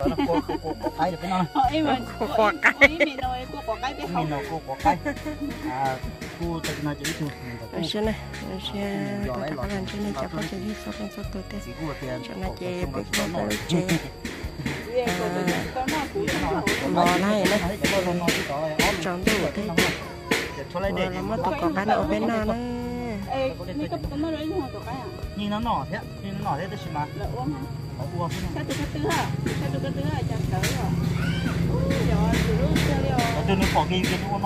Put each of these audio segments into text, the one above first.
nó cô cái được cái nó em mình cô cái mình nói cô cái biết không mình cô cái cô tự nó chỉ thu ở trên này tất cả các bạn trên này chả có chơi đi sau con số tuổi tết cho nó chơi biết có cái chơi bò này đấy trong tôi thấy bò là mất tụi con cá ở bên nào nữa nhìn nó nỏ thế đấy mà uống sao tụi cái thứ hả chẳng tới rồi từ nó bỏ cái uống nó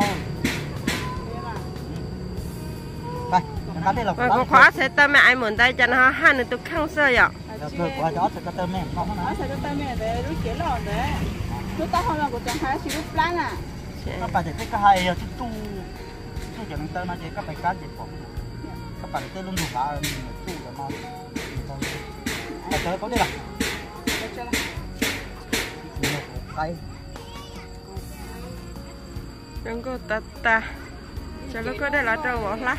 đây cái đây là có khóa sẽ tao mẹ ai muốn tay cho nó hai nữa tụi khăn sơ vậy rồi qua đó sẽ có tôm mẹ nó nó sẽ có tôm mẹ để lúc kia lò đấy lúc tao không làm của chẳng phải chỉ lúc plan à các bạn thấy cái hai chút tu cái chẳng tao nó chỉ các bài cá chỉ bỏ các bạn tới luôn đủ cả tu là ngon à trời có đây là đây đừng có ta cho nó có đây là trâu bỏ lá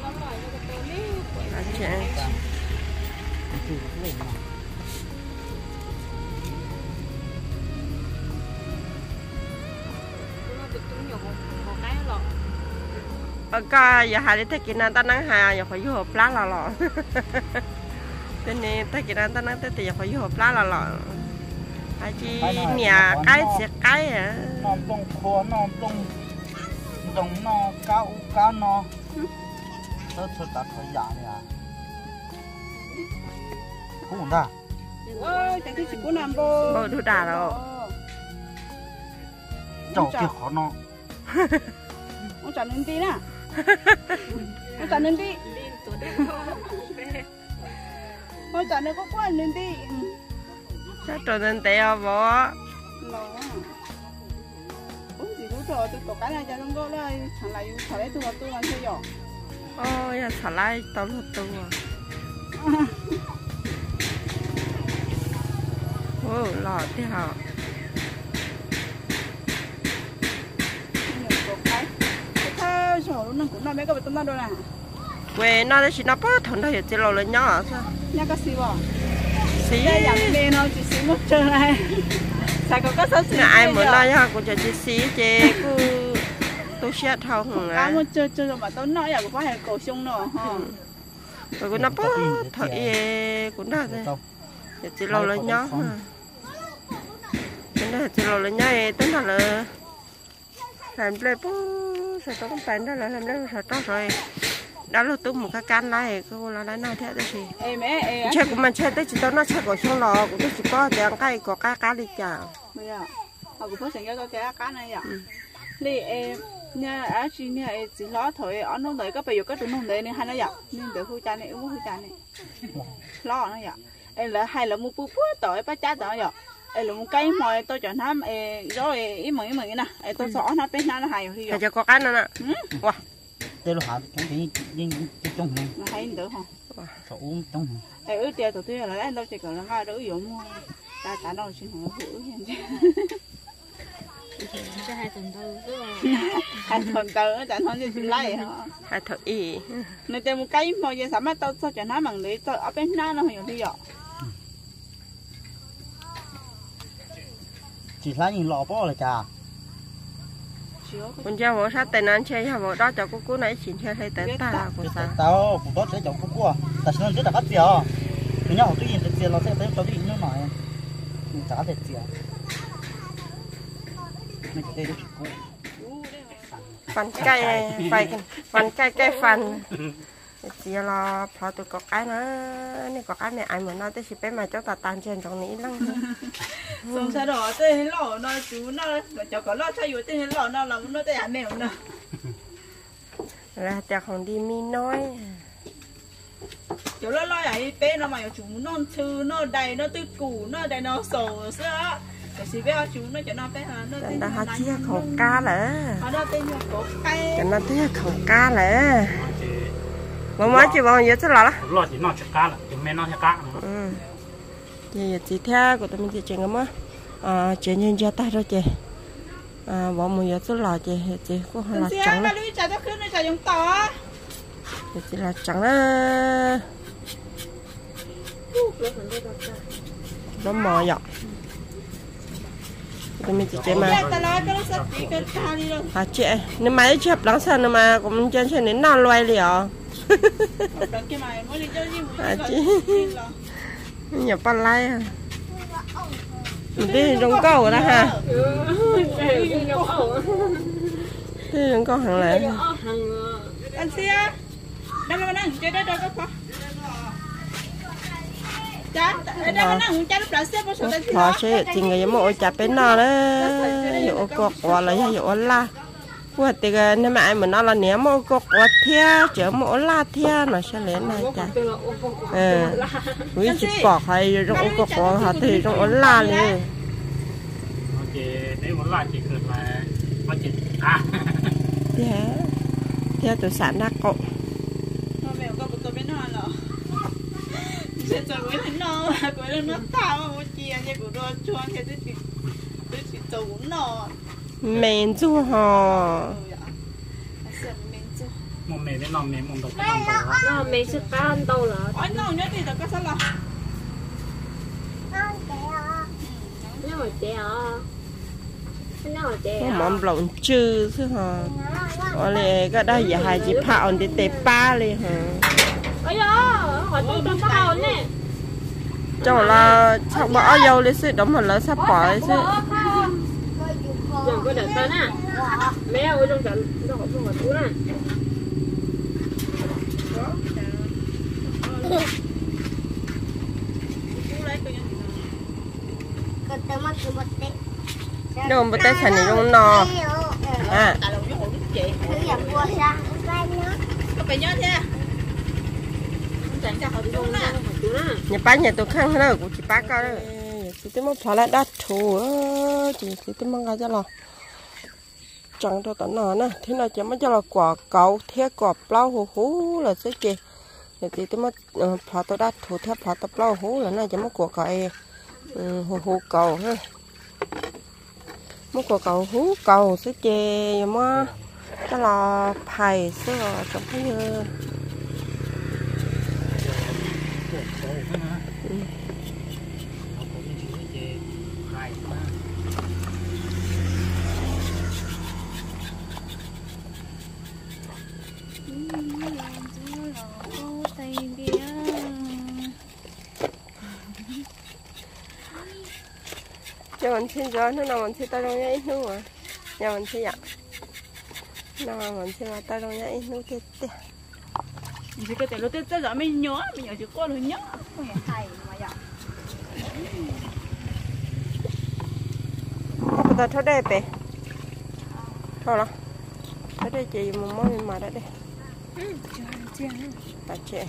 coi giờ hai đứa thấy kỹ năng ta nắng hà giờ phải vô hộp lá lò thế này thấy kỹ năng ta nắng tới thì giờ phải vô hộp lá lò hay chi nhà cái sẽ cái à non lông khô non lông đồng no cao no tớ đã khởi giả này à cũng đã chẳng thấy chỉ có nằm bò đủ đà rồi chậu kia khó no ông chọn nên đi nè ông chọn nên đi ông chọn nên có quá nên đi sao trộn nên teo bỏ gì cũng rồi tôi cái này cho nó có đây thằng này thằng đấy tôi làm chơi rồi ôi ya thằng này tao lột tôi ô lọ thế hả nó cũng nó mấy cái bịch nó đâu nè quê nó đấy chỉ nó bớt thằng này chỉ lò lên nhỏ sao nhá cái xì bò xí đây dạng bên nó chỉ xí một chân này sao có số xí ai muốn nói ha cũng chỉ xí chế cứ tôi sẽ thao hùng á một chơi mà tôi nói là cũng phải cổ sung nữa ha rồi cũng nó bớt thằng cũng đã thế chỉ lò lên nhỏ cái này chỉ lò lên nhỏ tính là làm plei bố sẽ có cái đó là làm đấy sẽ tốt rồi đó là tôi một cái can này cô là lấy nào thế đấy gì chơi của mình chơi tới chỉ tao nó chơi của xong lò của tôi chỉ có tiếng cái có cá đi chào bây giờ họ cũng phải cái cá này ạ đi nha á chị nha chỉ lo thôi ở nông đời các bây giờ các tụi nông đời này hay nó vậy nên để hư cha này uống hư cha này lo nó vậy em là hay là mua bút tỏi bắt chát tỏi vậy em là một cây mồi tôi chọn ham rồi ý mừng nè tôi xỏ nó bên nó hay rồi cho có cái nữa nè wow đây là hạt cái trong này hay được không sợ uống trong này ướt tiền tụi tôi là anh đâu chỉ cần là ngay đâu dùng ta trả đâu xin hỏi hữu hai tuần tư chẳng nói gì xin lấy hả hai thợ y nên tìm một cây mồi gì sắm tôi sao chọn nó bằng để tôi ở bên nó hiểu đi rồi chỉ lấy những lọ bó là chà con trâu vỗ sát tên anh chơi hả vỗ đó cho cô nãy xin chơi thấy tên ta là cô sao tao cũng có chơi chồng cô à ta xin rất là bắt giờ thì nhau tôi nhìn được tiền nó sẽ tới cho đi nó nói mình trả được tiền mình cái đây cô phần cây phần chỉ là phao tụi có cái nữa này có cái này ai muốn nói tới chỉ bé mà cho ta tan trên trong ní lắm xong sau đó tới lò nó chú nó cho có lò choอยู่tới lò nó là nó tới ăn mèo nữa là tiệc không đi mi nói chỗ lo vậy bé nó mà chú nó chư nó đầy nó tứ củ nó đầy nó sầu sữa cái gì bé chú nó cho nó bé nó tên ta họ chia khẩu cá lỡ nó tên là cổ cây cho nó chia khẩu cá lỡ mà chỉ bằng giờ chắc là lo chỉ nó chặt cá là chúng mình nó chặt cá thì chỉ theo của tụi mình chỉ chừng mà chỉ nhìn cho tay thôi chị bỏ một giờ chắc là chị cũng là trắng đấy chỉ là trắng á nó mò dọc tụi mình chỉ mà à chị nếu mà chụp lắng sao mà cũng chân chân đến non loay liền à chị nhập pan lai à mình đi trong câu đó ha đi trong câu hàng lẻ anh xia đâu mà đang chơi đó đâu có họ sẽ chỉ người một chả bên nào đấy dụ cột hoặc là dụ la qua thì nếu mà ai mà nó là nếu một cột thia chở một la thia nó sẽ lên này chả với chỉ cột hay trong cột họ thì trong la liền nếu một la chỉ cần là có chỉ theo tụi sản đắc cột sẽ rồi với nó với nó tao một chia như của nó chuông cái tôi chỉ tàu nó mình du hò một mẹ đến nòng mẹ một đầu nó mẹ sẽ cá ăn đâu rồi anh nòng nhất thì tao có sao là nó trẻ món lẩu chư chứ hả ở đây cái đó giờ hai chị phao thì tê pa liền hả ơi hỏi tôi đâu có nè cho là chắc bỏ dầu lên xí đóng một lần sắp bỏ lên xí giờ có đợt tên à mẹ ơi trong trận đâu có không có túi nè đâu mà tay thành này trong nò à nhà bán nhà tôi khăn nữa của chị bác coi đấy chị tôi muốn phá lại đắt thù chị tôi mang ra cho lo chẳng cho tận nào nè thế nào chỉ mới cho là quả cậu thế quả plau hú hú là sẽ chị thì tôi mới phá tôi đắt thù thế phá tôi plau hú là này chỉ mới quả cậu hú hú cầu ha một quả cầu hú cầu sẽ chị mà cho là phải sẽ chẳng thấy như cho mình xin gió nó nào mình xin tay trong ít nữa mà nhà mình xin ạ nào mình xin tay trong ít nữa kia chỉ cái tiền lúc tết giờ mình nhớ chỉ có luôn nhớ không hề hay mà vậy bây giờ thôi đây bé thôi đó thôi đây chị một món mà đây ta chè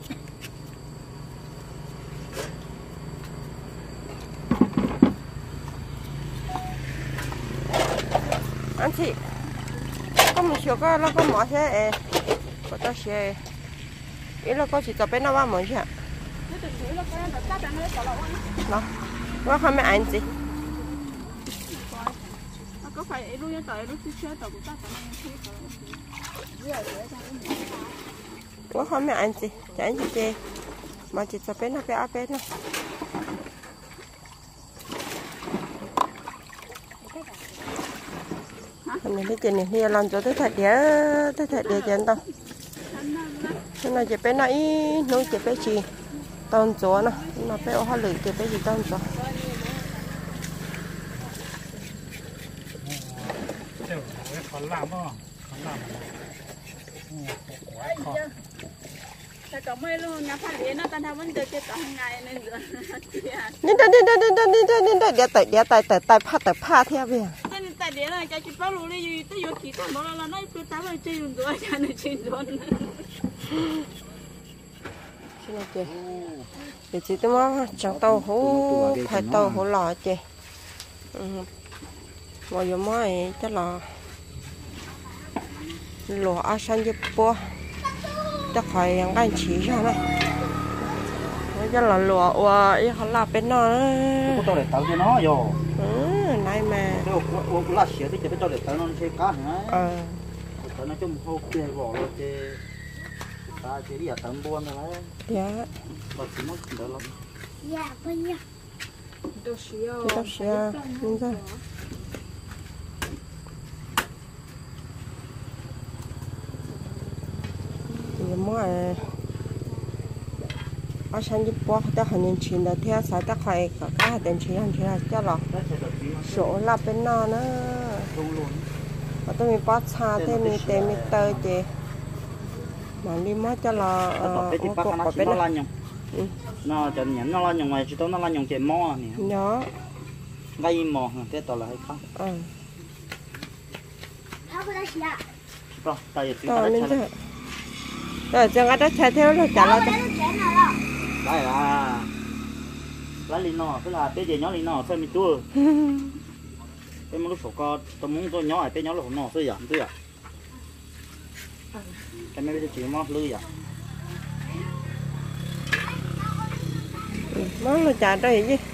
anh chị có một số cái nó có mỏ thế có ta xe ý là có chỉ tập bên nào mà mỏ chứ ạ đó có không mấy anh chị có phải lúc như tới lúc chưa tàu của ta có không mấy anh chị chả anh chị chê mà chỉ tập bên nào cái áp bên nào mình đi trên này thì làm cho tới thật đĩa trên tao cái này chỉ bé này nuôi chỉ bé gì tao chó nè nó bé hoa lử chỉ bé gì tao chó Cảm ơn luôn nhà phát điện nó tan thao vẫn được cái tao ngày nên rồi đi tại pha theo về tại điện này cái chị bao luôn đi tới vô kỳ tao nó là nói tôi tao phải chơi rồi cho nên chơi rồi xin lỗi chị để chị tôi mong chẳng tàu hú phải tàu hú lò chị ngồi vô mỏi chắc là lúa ăn xanh giúp bố chắc phải ăn cái chỉ cho này chắc là lúa và ý họ làm bên nó có cho để tao cho nó vô này mà ô lá xỉa thì chỉ biết cho để tao nó chơi cá hả tao nó chung hô kia vỏ rồi chơi ta chơi đi ở tận buôn rồi đấy dạ và chỉ mất đỡ lắm dạ vâng nha đâu xíu nhưng sao mua ở sang giúp bố ta hành nhân chuyện đó theo sai ta khai cả cái tiền chuyện hành chuyện là cho lọ số là bên nó nữa và tôi mình bắt xa thế mình tìm mình tơ chị mà đi mất cho lọ ở bên nó nó chân nhẫn nó lan nhung mà chỉ tao nó lan nhung chèn mò nè nhỏ gây mò thế tao là hay khác rồi tay tao nên thế rồi chẳng có đất chạy theo là chả lo đây là lá lì nọ tức là cái gì nhỏ lì nọ xem mình tua cái một lúc số co tôi muốn tôi nhỏ cái nhỏ là nọ tôi giảm tôi à cái mấy cái chuyện mò lưới à món là chả đây gì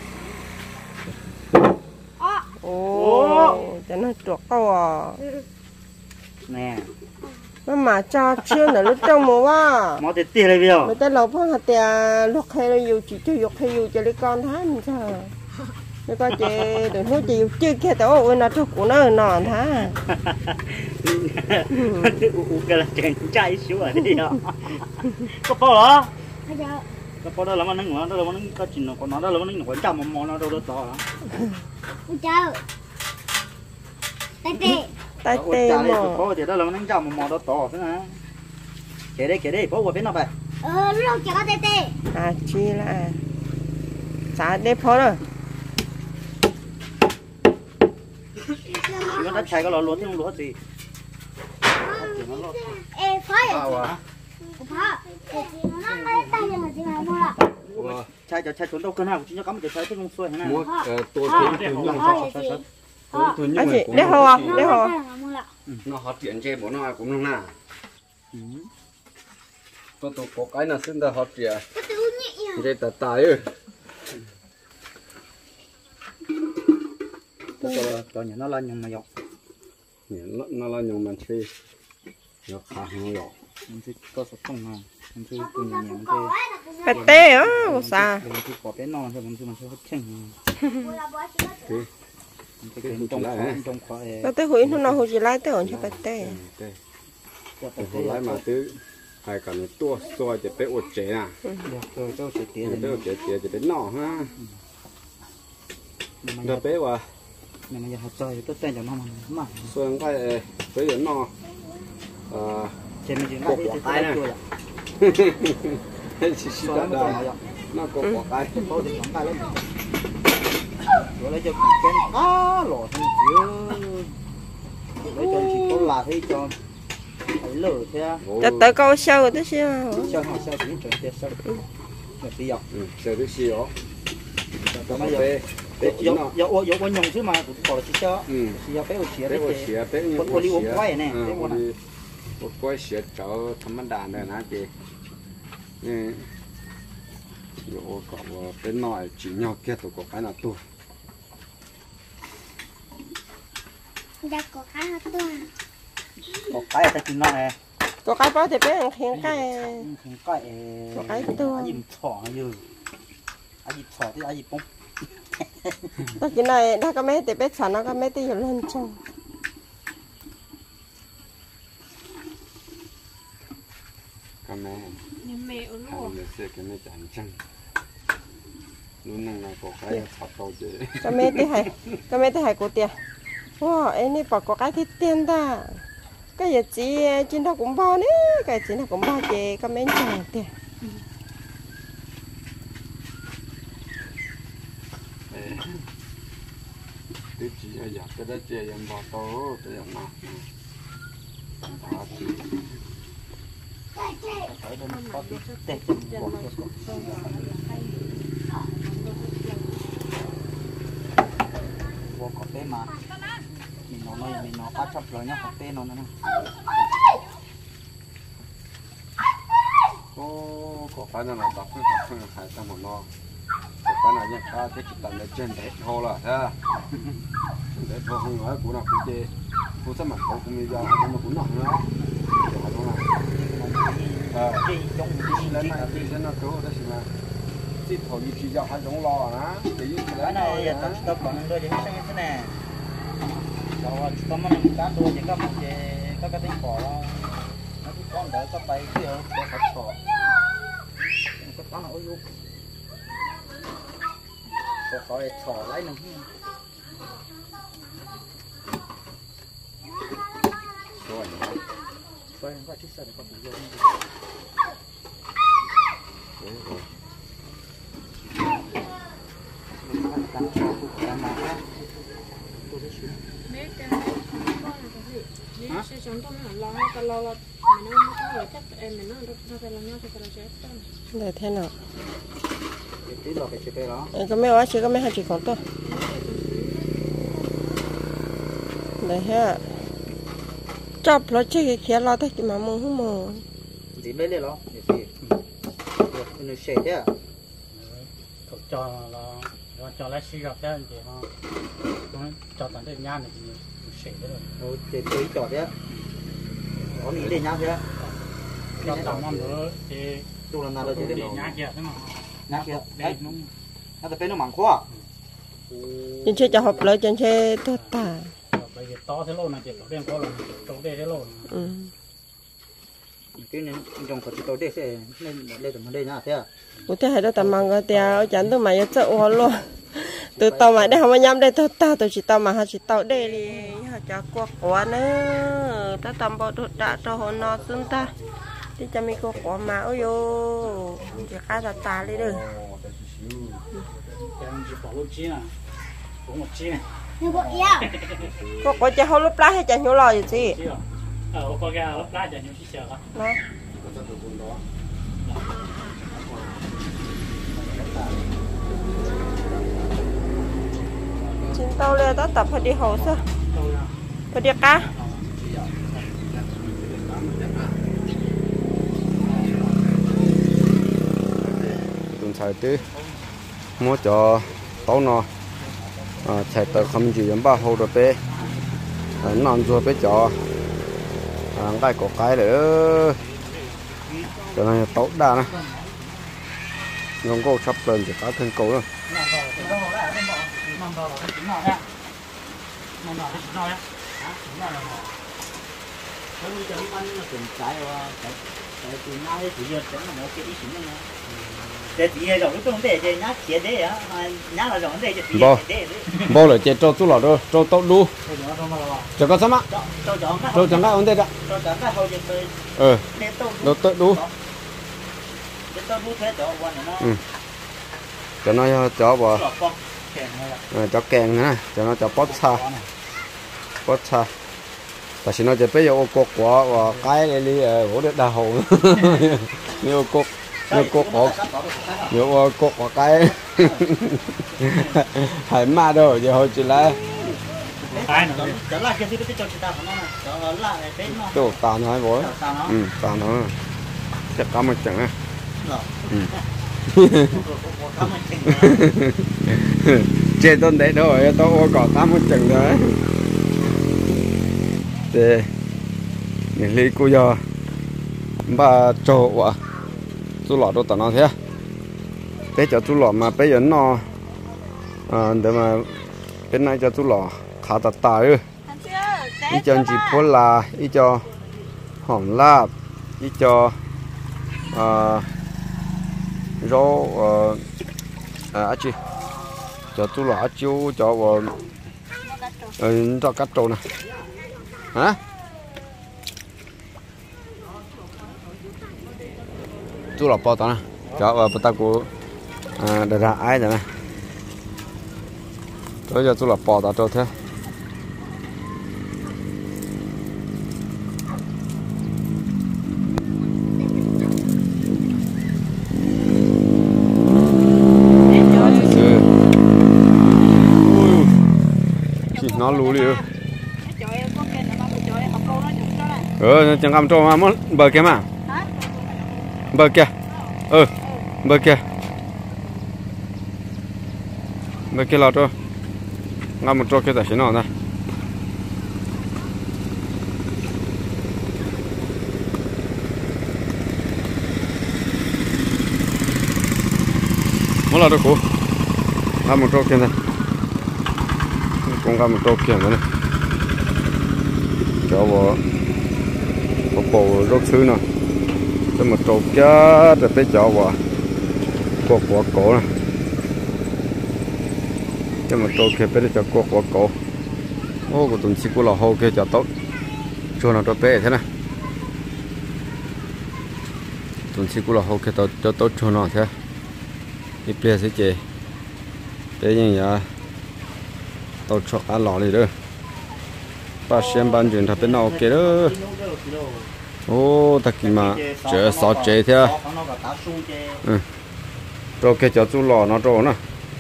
ồ chả nó chuột câu à nè mà cho chưa là lúc trong mùa quá mò tiền tiền này bây giờ người ta lột phong hạt tiền lúc hay là dù chỉ cho dục hay dù cho lấy con thái mình sao để coi chị đừng nói chị chưa kia tao ơi nó thuộc của nó nọ thá cái là chàng trai xíu ở đây à có bao đó có bao đó là nó ngủ đó là nó có chuyện nó còn nó đó là nó ngủ chăm mò nó đâu đó to hả chào tay tê mà có thì đó là nó chăm mò đó to thế hả kể đây bố qua bên nào vậy lúc chào tay tê à chi là xả để phô rồi nó đã chạy cái lò lúa thì không lúa gì phải chạy chuẩn đâu cơn nào chỉ cho cắm cái chạy thế không xuôi thế này tôi anh chị để hồ à để hồ nó họ chuyển chơi bố nó cũng không nào tôi có cái là xin ta họ chuyển chơi tạt tài ơi tôi nhớ nó lên nhưng mà dọc nó là nhung mà chơi nó khá hơn dọc mình chỉ có số không à mình chỉ cùng nhàng chơi bẹt tê á sao mình chỉ có bên non thôi mình chỉ hết chừng cái trong khóa tao tới hủy nó hủy chỉ lại tới ổn cho bẹt tê hồi lại mà tứ hai cả này tua xoay chỉ bé ột chế à rồi tôi sẽ tiền bé ột chế chỉ bé nọ ha rồi bé vào nhưng mà giờ học chơi tôi tên cho nó mà xoay cái bé giờ nọ trên mình chỉ có cái tay này chỉ nó có quả cái tôi thì tay lên rồi lấy cho cái lò thằng chứ lấy cho chỉ có là thấy cho phải lửa thế cho tới câu sâu tới sao sao họ sao cũng chuẩn tiền sao là tí dọc sao được xíu bây giờ giờ có nhung chứ mà cũng có là chỉ cho chỉ cho bé bé con đi uống quay này một quay xịt cho thấm đàn này nè chị rồi còn bên ngoài chỉ nhau kia tụi có cái nào tôi có cái ta chừng nó này có cái bao thì bé ăn khen cái có cái tua gì thỏ như gì thỏ thì gì bông đó cái này đó cái mấy thì bé sản nó cái mấy thì lên trong cái mẹ hàng sẽ cái mẹ chẳng chăng luôn năng là có cái thật đâu chứ cái mấy thì hay của tiền wow em đi bỏ có cái thì tiền ta cái gì chị trên đó cũng bao nữa cái chị nó cũng bao chị cái mấy chẳng tiền cái chị ở nhà cái đó chị em bỏ tố tôi em nào phải nên có tí tết vô có té mà mình nó bắt chấp rồi nhá có té nó nữa có cái nào là đọc cái khai ra một lo cái nào nhá ta cái chuyện để trên để thô là ha để thô không nói cũng là cũng chơi cũng sẽ mặc cũng bây giờ nhưng mà cũng nặng nữa cái trong lên này thì sẽ nó cứu đó là chỉ thổi như chỉ dạo hai giống lò á cái này ta còn đôi thì sẽ như thế này rồi chúng ta mình cá đôi thì các cái tính cỏ nó con đỡ có bay kia để phải sọ có con nó ôi có khỏi sọ lấy nó rồi coi có chút sợ có bị vô để thế nào tí lo cái chế đó có mấy quá chứ có mấy hai chị còn tôi để ha chọc nó chứ cái kia lo thế mà mong không mong gì mấy lên đó gì nó sệt thế à cho lấy xí gặp thế chị ha cho tận đây nhang này thì sệt đấy rồi để tới chọt thế có nghĩ để nhang thế cho tạm năm nữa thì tu làm nào rồi chứ nhang kia thế mà nhang kia đấy nó phải nó mảng khoa trên chơi cho học lại trên chơi tốt ta bây giờ to thế lâu này chị đen có là trâu đê thế lâu cái này trong cái trâu đê sẽ lên tầm đây nhá thế à bố thế hay đó tầm mang cái tia chán tôi mày sợ hoa luôn từ tàu mày đây không có nhắm đây tốt ta tôi chỉ tàu mà hai chỉ tàu đây đi hai cho quá nữa ta tầm bao đốt đã cho họ no xuống ta đi cho mình quá mà ôi yo chỉ cá ta đi được chỉ bỏ lúa chín à cũng một chín này có cho họ lúc lá hay cho nhau lo gì gì có cái lúc lá cho nhau chỉ sợ đó trên tàu lên đó tập phải đi hồ sao phải đi cá tuần sai tí mua cho tàu nó chạy tới không chỉ ba hồ rồi bé nằm rồi bé cho cái có cái nữa cho nên tàu đa nè nhông cô sắp lên thì cá thân cầu nữa bao là chơi trâu chú lọ rồi trâu tóc đu cho có sao má trâu chẳng có vấn đề đó trâu tóc đu cho nó cho vào cho kèn nữa cho nó cho bót xa tại vì nó chỉ bây giờ ô cột của cái này đi gỗ được đào hồ nhiều cột của nhiều cột của cái hải ma đâu giờ hồi chỉ là tổ tàn nói bố tàn nó chắc có một trận á trên tôn đấy thôi tôi ô cỏ tám một trận rồi để lý cô giờ bà trộn quá chú lọ đâu tao nói thế để cho chú lọ mà bây giờ nó để mà bên này cho chú lọ khá tạt ư ý cho chị phô là ý cho hỏng lạp ý cho rau chị cho chú lọ chú cho cho cắt trâu này hả chú lọ bao tao nè cho vào bắt đầu để ra ai rồi nè tôi cho chú lọ bao tao cho thế nó lú đi chẳng cầm trâu mà muốn bờ kia mà bờ kia bờ kia là trâu ngắm một trâu kia tại xin nó này muốn là trâu cũ ngắm một trâu kia này cũng ngắm một trâu kia nữa này cho vào có bộ rốt thứ nè cho một trâu kia để bé chó vào quả cổ nè cho một trâu kia bé cho quả cổ ô của tuần chỉ của là hồ kia cho tốt cho nó bé thế này tuần chỉ của là hồ kia cho tốt cho nó thế đi bé sẽ chơi bé như vậy tao cho ăn lò đi đó ba xem ban chuyện thật bên nào kia đó ô thật kỳ mà chờ sọ chế thế rồi cái cho chú lò nó trộn nè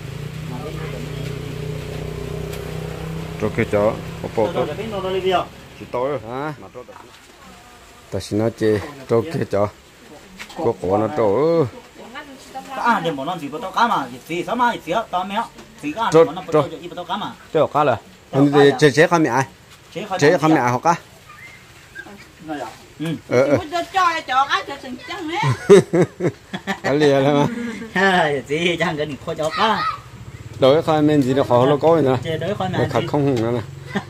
rồi cái cho bộ chỉ tối hả ta xin nói chơi rồi cái cho có nó trộn à để bọn nó chỉ có tao cá mà chỉ sao mà chỉ tao mèo chỉ cá bọn nó bắt chỉ tao cá mà chơi cá rồi thì chế không mẹ chế không mẹ học cá cái lìa là mà chỉ chẳng cái gì khó cho cá đối khai men gì nó khó nó có nữa khát không hùng nữa nè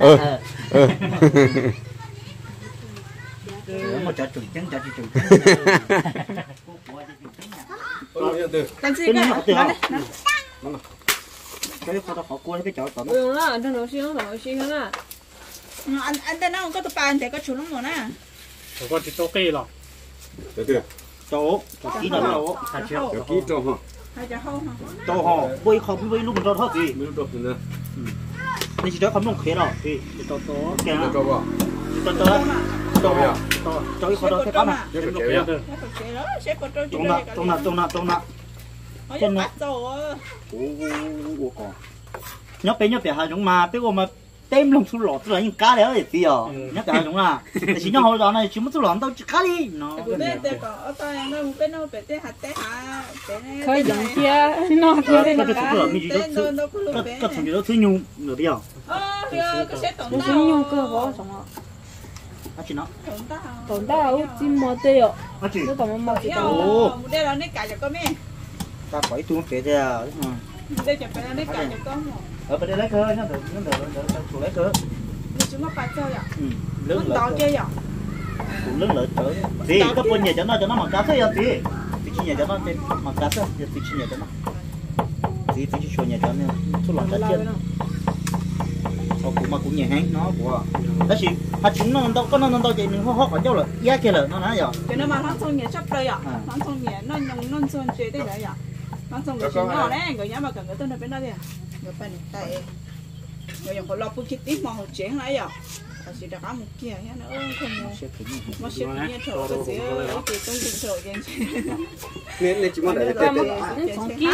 một trò chửi trứng làm gì cái cái khó khó cua cái chó tao ừ nó trong đầu xí nó anh ta nó có tụi bạn thì có chủ lắm rồi nè có chỉ tao cây rồi chỗ kỹ là chỗ kỹ trâu hả chỗ họ bơi không bơi lúc mình cho thoát gì nên chỉ cho không nông khé rồi thì cho cái nào cho cái khó đó cái cá mà trong nào trên nó nhớ bé hai chúng mà bé mà tem lông xuống lọt rồi những cá đấy là gì à nhớ bé hai chúng là chỉ nhớ hồi đó này chỉ muốn xuống lọt đâu chỉ cá đi nó khơi giống kia nó kia cái thằng gì đó thứ nhung nửa bây giờ nó thứ nhung cơ bỏ xong rồi chỉ nó tổn đau chim mò tê ạ chỉ nó tổn mò chỉ ồ đây là nét cài cho con mẹ ta phải tuôn phế ra đây chụp phải là nét cài cho con ở bên đây lấy cơ nó được chủ lấy cơ chúng nó phải chơi ạ lớn to chơi ạ lớn lớn tới gì có con nhà cho nó mà cá thế gì thì chi nhà cho nó mà cá thế thì chi nhà cho nó gì thì chi nhà cho nó số lọt hết chưa sau cũng mà cũng nhà hang nó của đó chỉ hạt chúng nó đâu chạy mình hót ở chỗ là giá kia là nó nói rồi cho nên mà nó xong nhà sắp đây ạ nó xong nhà nó xong chơi đây đấy ạ nó xong cái nhỏ đấy người nhà mà cần cái tên là bên đó đi người bên này tại người nhà họ lo bút chít ít mà họ chén lại ạ chỉ đặt áo một kia nhá nó không nó xếp như thở cái gì cái tung tình thở vậy nên chỉ muốn để cái xong kia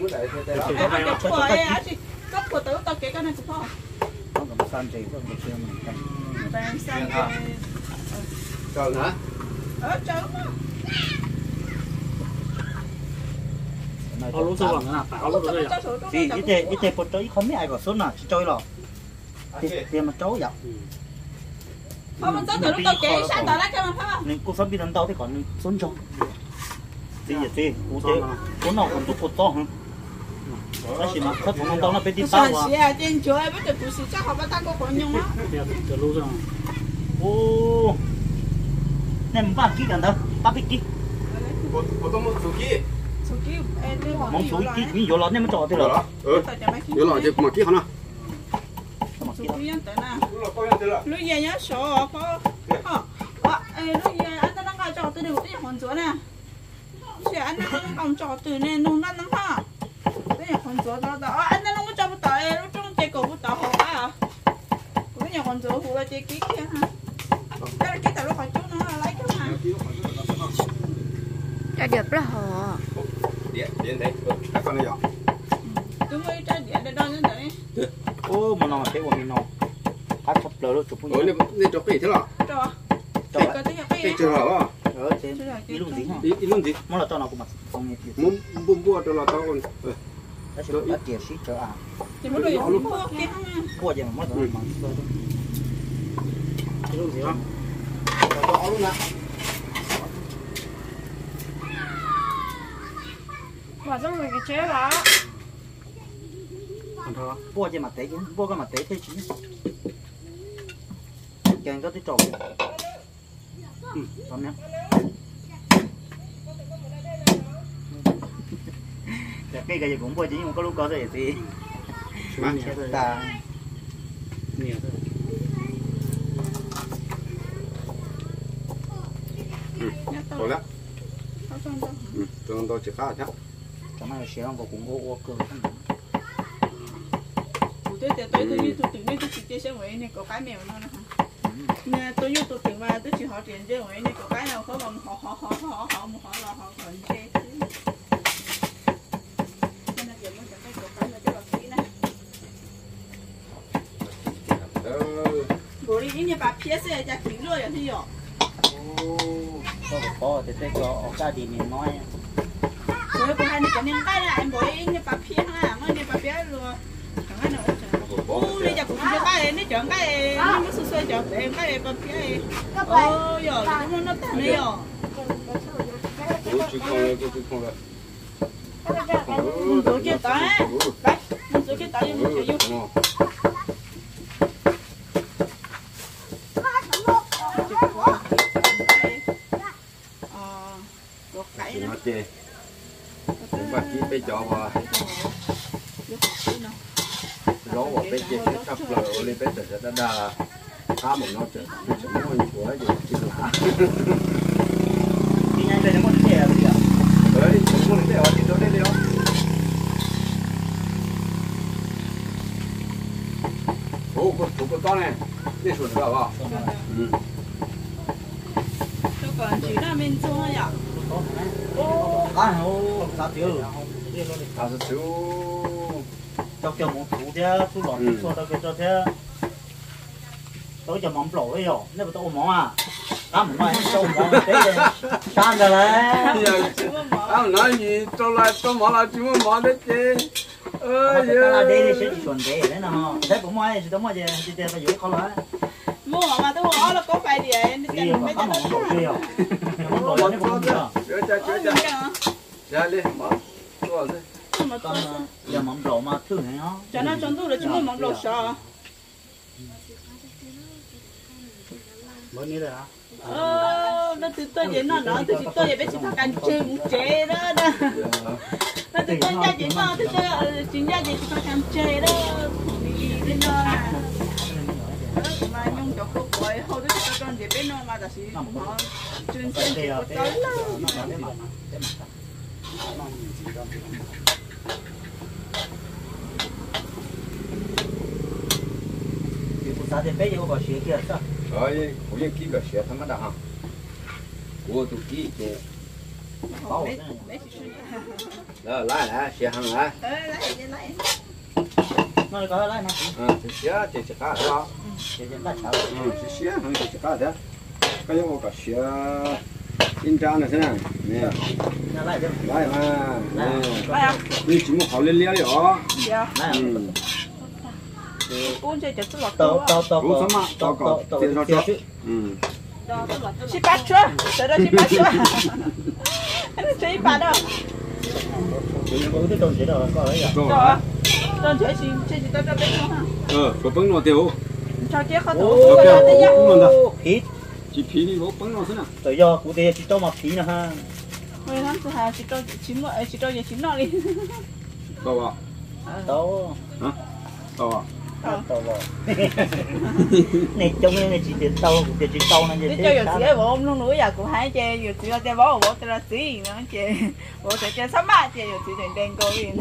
hả cấp của tớ tao kể cái này cũng không nó san gì không được chưa mà san còn hả trời áo lúa sôi bằng cái áo lúa rồi thì ít thế một trâu không biết ai có số nào chỉ trâu rồi thì mà trâu vậy không mình tới từ lúc tao kể sao tao lấy cho mình phải không nên cô sắp đi đánh tàu thì còn số trâu thì vậy thì cô nào còn tốt to hơn đó chỉ mà khách phòng tàu nó phải đi bao à trên chỗ ấy bây giờ tụi chắc họ bắt ta có con nhung á từ lúa rồi ô nem ba ký gần đâu ba ký bộ tôm một số ký mong số ký như vô lọt nem mới trò thế rồi vô lọt chứ mà ký không nào lúc giờ nhớ số có lúc giờ anh ta đang gọi trò từ đầu tới còn chỗ nè chị anh ta đang còn trò từ nè nung năn năn ha cái nhà còn chỗ đó anh ta đang có cho bút tỏi lúc trong chơi cổ bút tỏi hồ á cái nhà còn chỗ phụ là chơi ký kia ha cái ký tỏi lúc khỏi chút nó lấy cái mà cho đẹp là họ điện đấy các con này nhỏ chúng mới trái điện để đo lên đấy ô mà nó thế của mình nó cá sắp lỡ rồi chụp ủa nên chụp cái thế nào cái cái chưa hả ở trên đi luôn gì hả đi luôn gì món là tao nào cũng mặc không nghe gì muốn mua cho là tao còn đó chỉ là tiền xí chờ à chỉ muốn đồ dùng mua kia mua gì mà món đó mà đi luôn gì không đó luôn nè và trong người cái chế đó mua gì mà té chứ mua cái mà té thế chứ chàng có cái trò Tóm nhá. Cái gì cũng bôi chứ nhưng mà có lúc có rồi thì ta nhiều thôi. Tốt lắm. Tôi chỉ khá chắc. Cảm ơn xe ông cũng ô cơ. Tôi như tôi tưởng tôi chỉ chơi với này có cái mèo nó nè. Nè tôi như tôi tưởng mà tôi chỉ họ tiền chơi với này có cái nào có mà họ là họ còn chơi. Bố đi như bà phía xe chả kính rồi thì rồi. Có thì cái có gia đình mình nói. Bố có hai cái cái này em bố đi như bà phía ha, mà như bà phía rồi. Thằng nào cũng đi chặt cũng chơi cái này chọn cái nó mới xoay chọn em cái này bà phía. Ôi giờ nó tàn đi rồi. Tôi chưa tới. Tôi chưa tới nhưng mà chưa vô. Chị cũng bắt chỉ bây giờ mà gió vào bây giờ cái cặp lờ lên bây giờ đã đà khá một nó chơi chỉ muốn của gì chỉ là đi nhanh đây nó muốn chè rồi à đấy muốn đi ở thì đó đây đi không ô có con này đi xuống được không tôi còn chỉ là mình xuống thôi ạ. Cá hổ cá tiêu, cá tiêu, cho kiểu món thủ thế, chú lọt chú cho cái cho thế, tôi cho món lẩu đấy rồi, nếu mà tôi món à, cá món này tôi món đấy, tan rồi đấy. Cá nói gì, tôi món là chú món đấy chứ. Ơi giờ. Đây sẽ chuẩn đấy đấy nào, thế cũng mai, tôi mai chỉ phải giữ con lại. Mua mà tôi mua nó có phải gì ấy, đi mấy cái món lẩu đi rồi. Món lẩu nó cũng được. Chơi. Dạ đi, mở. Tôi rồi. Con giờ mắm lẩu mà thử này nó. Cho nó chúng tôi là chúng tôi mắm lẩu sò. Mới ní rồi hả? Nó từ tôi vậy nó từ tôi vậy bé chỉ thằng canh chừng chế đó đó. Nó từ tôi ra vậy nó từ tôi chính ra vậy chỉ thằng canh chế đó. Đi nó. Mà nhung cho cô quay hồi đó cho con để bên nó mà là gì họ chuyên xem chỉ có tới lâu. Sao thì bây giờ có xe kia sao? Rồi, cũng như kia cái xe thằng đó hả? Của tụi kia chứ. Bảo đó lại xe hàng lại. Lại. Nó có lại mà. Xe chỉ cả đó. Xe lại chào. Xe hàng chỉ cả đó. Cái giống cái xe in trang này thế này. Nè. Lại mà. Lại. Đi chỉ một khẩu lên leo rồi. Dạ. Cuốn chơi chật tức là tao tiền cho chứ. Chị bắt chưa? Tới đó chị bắt chưa? Chị bắt đâu? Cái tôn chế đâu có đấy à? Rồi. Tôn chế chị tới cho bên nó ha. Có bưng nó tiêu. Cho kia khó tủ. Phí. Chị phí đi bố bưng nó thế nào? Tự do cụ thể chị cho mà phí nữa ha. Thôi lắm tôi hà chị cho về chín nó đi. Đâu ạ? Đâu. Hả? Đâu ạ? Tàu vào. Này trong này chỉ tiền tàu, chỉ tàu này chứ. Cho giờ xỉa bộ ông luôn núi giờ cũng hái chê, giờ xỉa chê bó bộ tê ra xí nữa chê, bộ sẽ chê sắm ba chê giờ xỉa đèn đèn coi đi.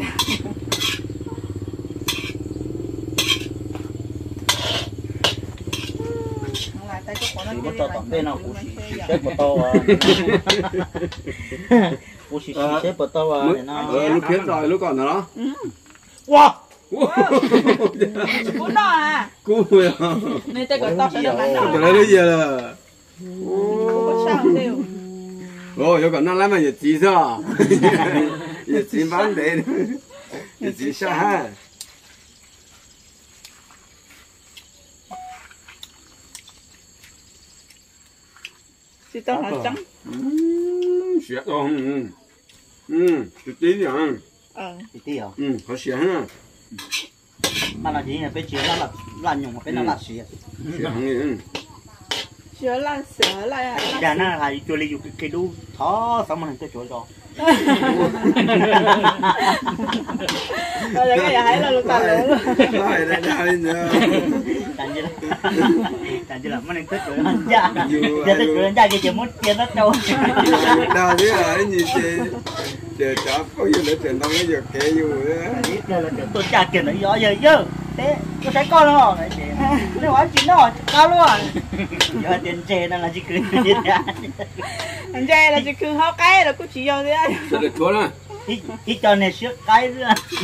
Chỉ có tàu bên nào cũng xếp một tàu à. Cũng xếp một tàu à. Lúc phía rồi lúc còn nữa. Wow. Cú đó à? Cú rồi. Nên tôi gọi tao sẽ được bán đó. Cái đấy gì là? Cú có sao tiêu. Ồ, có nó làm mà gì gì sao? Gì bán đấy. Gì sao ha? Chị tao là trắng. Xịt không? Tí đi hả? Tí à? Có xịt ha. Mà là gì này, phải chia là nhung mà phải là xịt. Xịt hả? sửa lại đàn nó là cho lấy dùng cái đu thó xong rồi tôi chỗ rồi rồi cái giờ hãy là lúc tao luôn Tàn chứ là mình thích cười anh cha giờ thích cười anh cha chỉ muốn chơi nó đâu đâu thế là cái gì chơi chó có gì nữa chuyện đâu có được kể dù biết là tôi cha kia nó gió giờ chứ thế tôi thấy con nó nó hỏi chuyện nó cao luôn giờ tiền chè nó là chỉ cười như thế anh trai là chỉ cứ háo cái là cứ chỉ vô thế sao được chúa nè ít cho này siết cái nữa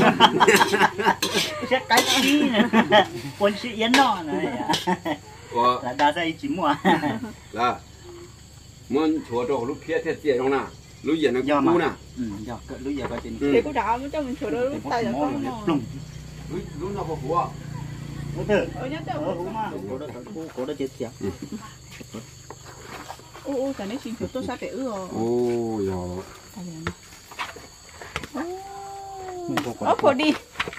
siết cái chi nữa quân sĩ yến nọ này là đa ra chỉ mua là muốn chúa đồ lúc kia thế tiền không nè lúc giờ nó cũ nè giờ lúc giờ có tiền thì cũng đã mới cho mình sửa đôi lúc tay là con lúc nào có cũ à thử nhớ tới cổ đó chết chả cái này xin chuột tôi sao phải rồi giờ phô đi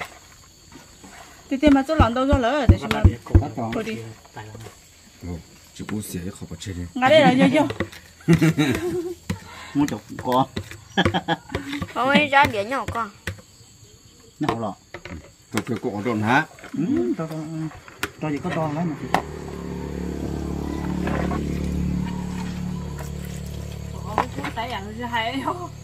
thì mà tôi làm đâu cho lỡ để xem phô đi chỉ cú xé không có chơi đi ngay đây là vô muốn chụp con không ấy ra biển nhỏ con nhỏ lọ tôi kêu cổ đồn hả tôi chỉ có to lắm mà tay ăn chứ hay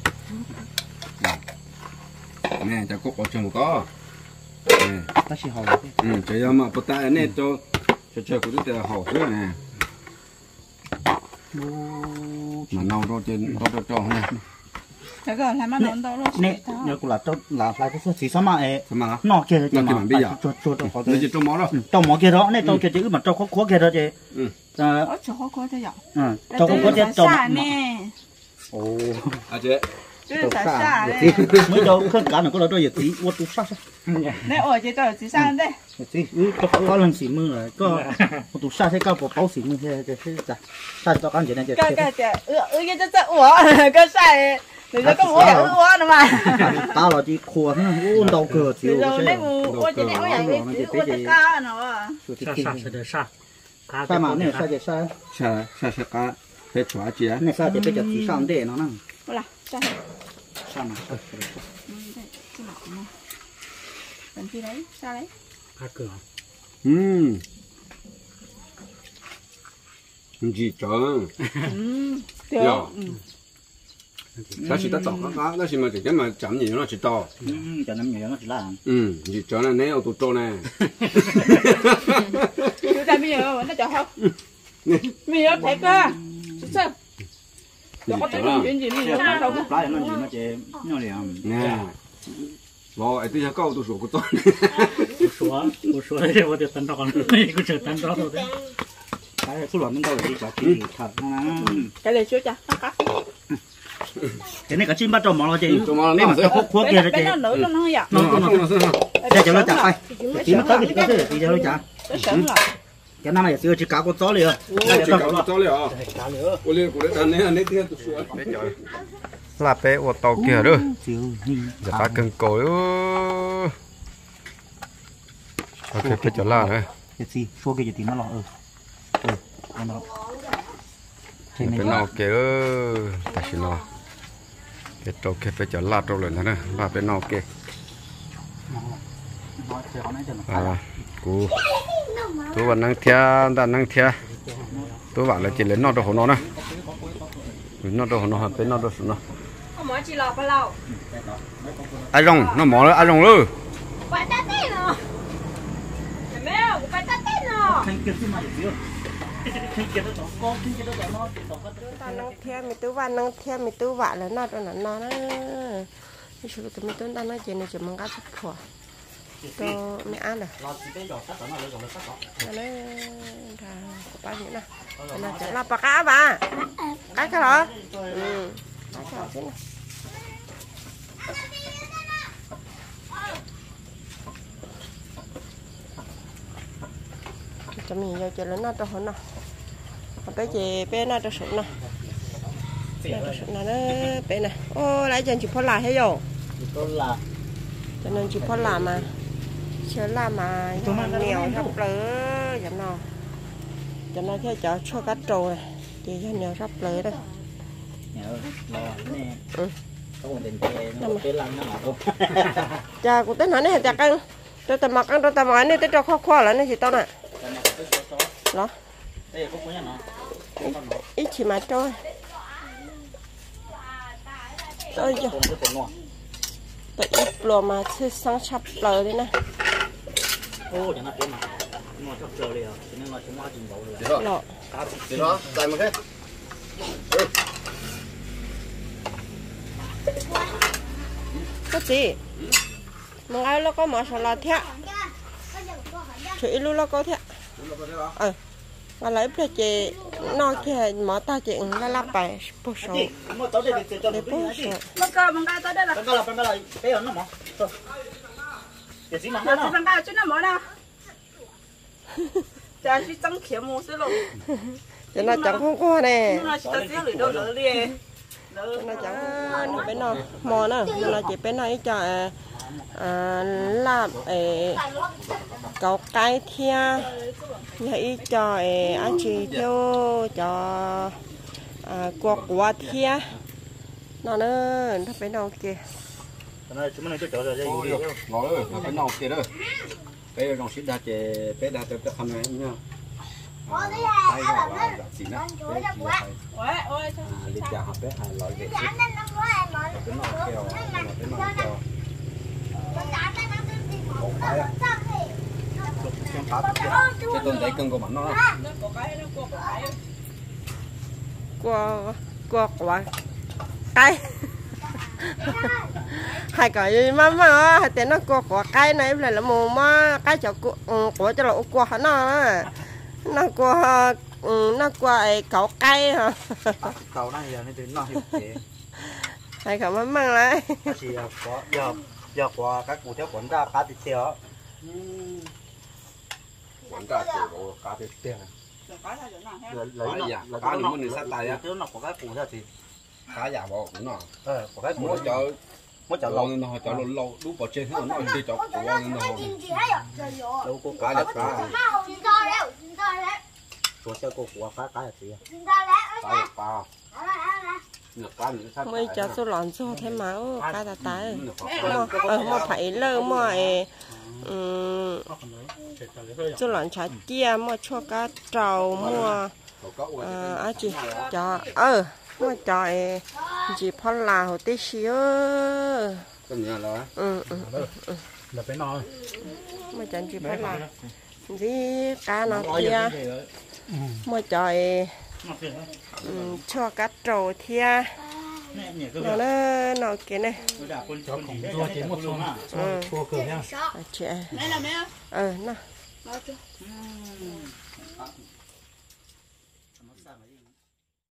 nè cho cổ chừng có ta chỉ hỏi chơi mà bắt tay nè cho của tôi hỏi nữa nè mà nâu rồi trên cho nè cái cái làm ăn đâu rồi nè nhớ cũng là lại cái chỉ sao mà nọ kia rồi mà bây giờ cho bây giờ trong mỏ đó trong mỏ kia đó nè trong kia chứ mà trong khó kia đó chứ ở chỗ khó thế nhở trong khó kia trong nè chị chứ xa đấy mới đâu không cả nó có đâu giờ tí ô tô xa nè ở chế tờ chỉ sang đây tí có lần xỉ mưa rồi có ô tô xa thế có bảo xỉ mưa thế thế xa cho con chuyện này cái cái ủa cái sai rồi có muốn để ủa nữa mà tao là chỉ khua thế uống đầu cửa chịu rồi đấy ủa chế này ủa vậy ủa cái cá nó sai mà này sai thì sai cá phải chua chị á này sai thì bây giờ chỉ sang để nó nè là sai sao mà cần chi đấy sao đấy cá cửa gì trơn sao chỉ ta tỏ cá đó chỉ mà chỉ cái mà chậm gì nó chỉ to cho nó nhiều nó chỉ là gì trơn này nếu tụt trâu này chúng ta bây giờ nó chọn không mình có thấy cơ sao có cái chuyện gì mình không đâu lại nó gì nó chỉ nó liền nè rồi tôi sẽ câu tôi số của tôi số đấy tôi được tận đó còn cái sự tận đó thôi đấy cái số lượng nó đâu đi cả chỉ thật cái này chưa chả cá cái này cả chim bắt trâu mỏ nó chỉ nếu mà cái khúc kia nó chỉ nó nở nó vậy để cho nó chặt tay chỉ nó tới cái gì thì cho nó chặt cái cái năm này xưa chỉ cá con chó liền chỉ cá con chó liền ôi liền của đấy này tiếng tôi xuống là bé ô tô kia đó giờ ta cần cối ok phải trở lại đấy cái gì số cái gì thì nó lọ nó cái nào kia ta xin nó cái trâu kia phải trở lại trâu rồi nữa là cái nào kia cú tôi vẫn năng thia đã năng thia tôi bảo là chỉ lấy nó đồ hồ nó nè nó đồ hồ nó bên nó đồ sụn nó mỗi chỉ lọ bao lâu ai rong nó mỏ nó ai rong luôn phải tát tết nó mèo phải tát tết nó năng thia mi tú van năng thia mi tú vạ là nó nó cái sự tụi mi tú đang nói chuyện này chỉ mong cá súp phở cho mẹ ăn rồi ba gì nè là bà cá bà cái đó cho mình vô chơi lớn nó cho hồn nè bé chị bé nó cho sụn nè nó bé này ô lại chân chỉ phô lại hay rồi cho nên chỉ phô làm mà chơi làm mà nghèo thấp lỡ vậy nào cho nó theo cho cho cá trâu này thì cho nhiều sắp lấy đây nhớ lo nè có một tình nó cái lăng nó mà cha cũng tính hỏi này chặt ăn tôi tầm mặc ăn tôi tầm mặc này tôi cho khoa lại này thì tao nè đó ít chỉ mà trôi tôi cho tại ít lò mà chưa sáng sắp lờ đấy nè ô chẳng là cái mà nó sắp giờ đi à cho nên là chúng ta chỉnh đầu rồi lọ thì đó tại một cái có gì mà ai nó có mở sò lạt thế chửi luôn nó có thế mà lấy bây giờ nó kia mở ta chị là lắp bài bút số để bút số nó cơ bằng cái tới đây là bằng cái là cái ẩn nó mà cái gì mà nó bằng cái chứ nó mở đâu chả chỉ trắng khiếu mua xíu luôn cho nó chẳng không qua nè nó chỉ tới lưỡi đâu nữa đi cho nó chẳng nó bên nó mò nữa nó chỉ bên nó cho làm cậu cái thia nhảy cho anh chị theo cho quả thia nó nữa nó bên nó kia nó chúng mình cho chỗ rồi ngồi rồi nó phải nấu kia đó cái đồng xịt đá chè bé đá tới cái khăn này nhá tay nó là gì đó đi chợ học bé loại về cái nó kêu cái tôm đấy cân của bạn nó quả cái hai cái mà hai tên nó quả cái này là mù mà cái cho của cho là quả nó quả cậu cái hả cậu này giờ này thì nó hiểu thế hai cái mà mang lại chỉ có giờ qua các cụ theo quán ra cá thịt tiêu quán ra của cá thịt tiêu lấy cá thì muốn được sát tay á nó có cái cụ theo thì cá giả bộ cũng nó có cái cụ mỗi chợ lâu nó chợ lâu đúng bỏ trên hết nó đi chợ của nó đâu có cá đẹp cá chỗ xe cô của cá là gì cá mới cho số lợn số thế mà cá ta tái mà phải lơ mà số lợn chả chia mà cho cá trâu mua chị cho mua cho chị phong là hồ tí xíu cái gì là là phải no mà cho chị phong là gì cá nó kia mua cho cá trâu thia nó kia này chị nó